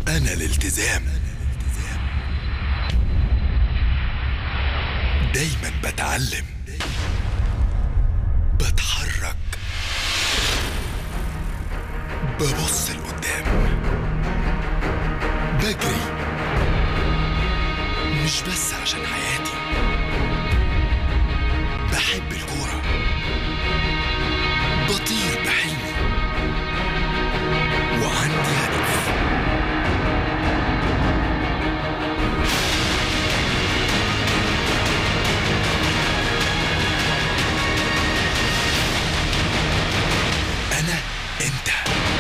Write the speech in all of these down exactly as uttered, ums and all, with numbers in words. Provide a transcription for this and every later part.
أنا الالتزام، دايما بتعلم، بتحرك، ببص لقدام، بجري، مش بس عشان حياتي، بحب الكورة، بطير بحلمي، وعندي هدف. أنا أنت.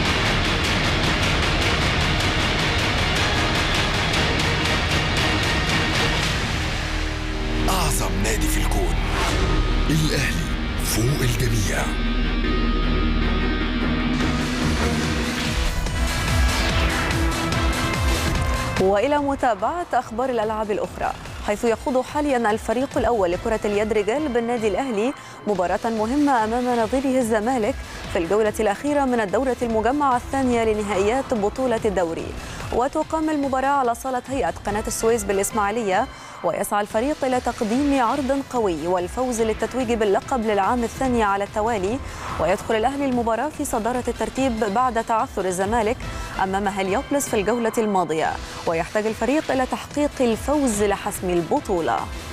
أعظم نادي في الكون، الأهلي فوق الجميع. وإلى متابعة أخبار الألعاب الأخرى، حيث يخوض حاليا الفريق الأول لكرة اليد رجال بالنادي الأهلي مباراة مهمة أمام نظيره الزمالك في الجولة الأخيرة من الدورة المجمعة الثانية لنهائيات بطولة الدوري. وتقام المباراة على صالة هيئة قناة السويس بالإسماعيلية، ويسعى الفريق إلى تقديم عرض قوي والفوز للتتويج باللقب للعام الثاني على التوالي. ويدخل الأهلي المباراة في صدارة الترتيب بعد تعثر الزمالك أمام هليوبلس في الجولة الماضية، ويحتاج الفريق إلى تحقيق الفوز لحسم البطولة.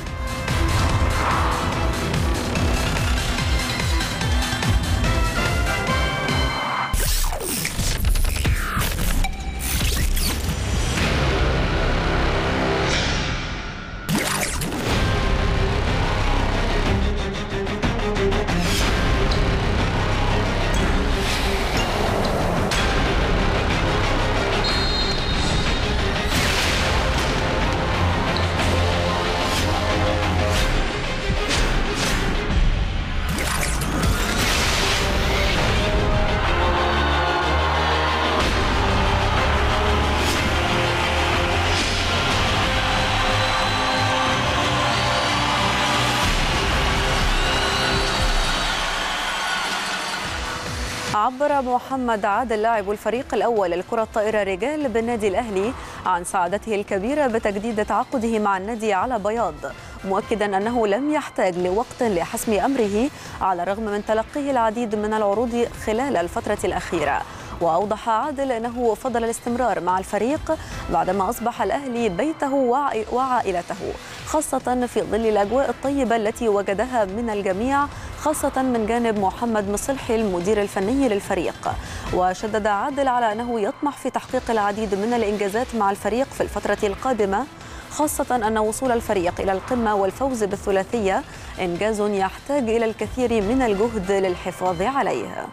عبر محمد عادل لاعب الفريق الأول للكرة الطائرة رجال بالنادي الأهلي عن سعادته الكبيرة بتجديد تعاقده مع النادي على بياض، مؤكدا أنه لم يحتاج لوقت لحسم أمره على الرغم من تلقيه العديد من العروض خلال الفترة الأخيرة. وأوضح عادل أنه فضل الاستمرار مع الفريق بعدما أصبح الأهلي بيته وعائلته، خاصة في ظل الأجواء الطيبة التي وجدها من الجميع، خاصة من جانب محمد مصلحي المدير الفني للفريق. وشدد عادل على أنه يطمح في تحقيق العديد من الإنجازات مع الفريق في الفترة القادمة، خاصة أن وصول الفريق إلى القمة والفوز بالثلاثية إنجاز يحتاج إلى الكثير من الجهد للحفاظ عليه.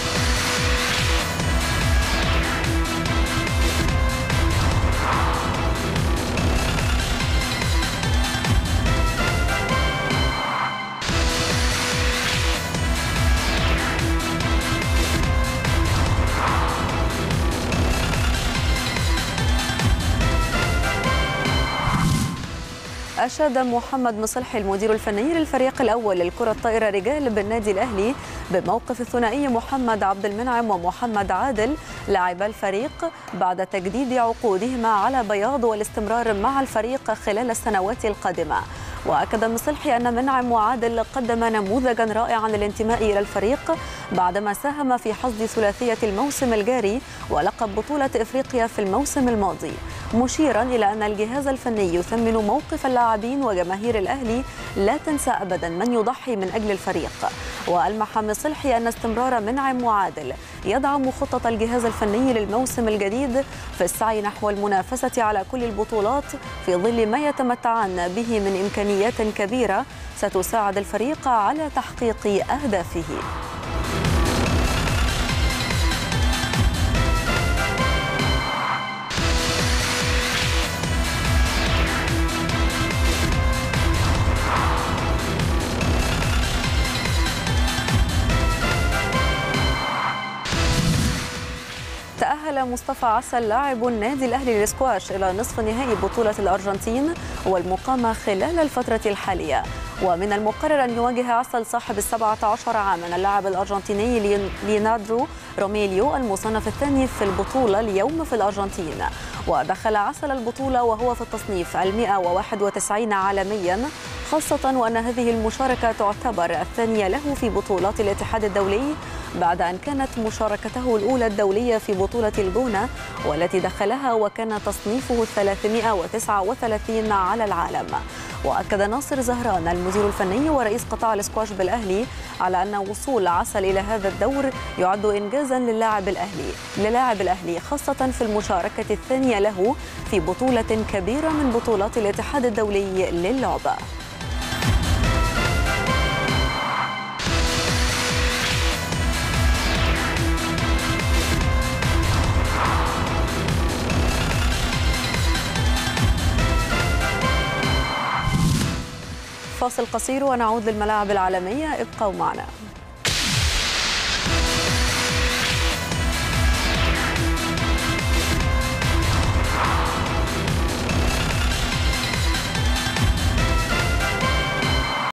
أشاد محمد مصلحي المدير الفني للفريق الأول للكرة الطائرة رجال بالنادي الأهلي بموقف الثنائي محمد عبد المنعم ومحمد عادل لاعبا الفريق بعد تجديد عقودهما على بياض والاستمرار مع الفريق خلال السنوات القادمة. وأكد مصلحي أن منعم وعادل قدم نموذجا رائعا للانتماء إلى الفريق بعدما ساهم في حصد ثلاثية الموسم الجاري ولقب بطولة إفريقيا في الموسم الماضي، مشيرا إلى أن الجهاز الفني يثمن موقف اللاعبين وجماهير الأهلي لا تنسى أبدا من يضحي من أجل الفريق. وألمح مصلحي أن استمرار منعم وعادل يدعم خطة الجهاز الفني للموسم الجديد في السعي نحو المنافسة على كل البطولات في ظل ما يتمتعان به من إمكانيات كبيرة ستساعد الفريق على تحقيق أهدافه. تأهل مصطفى عسل لاعب النادي الأهلي للسكواش إلى نصف نهائي بطولة الأرجنتين والمقامة خلال الفترة الحالية. ومن المقرر أن يواجه عسل صاحب السبعة عشر عاما اللاعب الأرجنتيني ليوناردو روميليو المصنف الثاني في البطولة اليوم في الأرجنتين. ودخل عسل البطولة وهو في التصنيف المئة وواحد وتسعين عالميا، خاصة وأن هذه المشاركة تعتبر الثانية له في بطولات الاتحاد الدولي بعد أن كانت مشاركته الأولى الدولية في بطولة الجونة والتي دخلها وكان تصنيفه ثلاثمئة وتسعة وثلاثين على العالم. وأكد ناصر زهران المدير الفني ورئيس قطاع الاسكواش بالأهلي على أن وصول عسل إلى هذا الدور يعد إنجازا للاعب الأهلي للاعب الأهلي خاصة في المشاركة الثانية له في بطولة كبيرة من بطولات الاتحاد الدولي للعبة. فاصل قصير ونعود للملاعب العالمية، ابقوا معنا.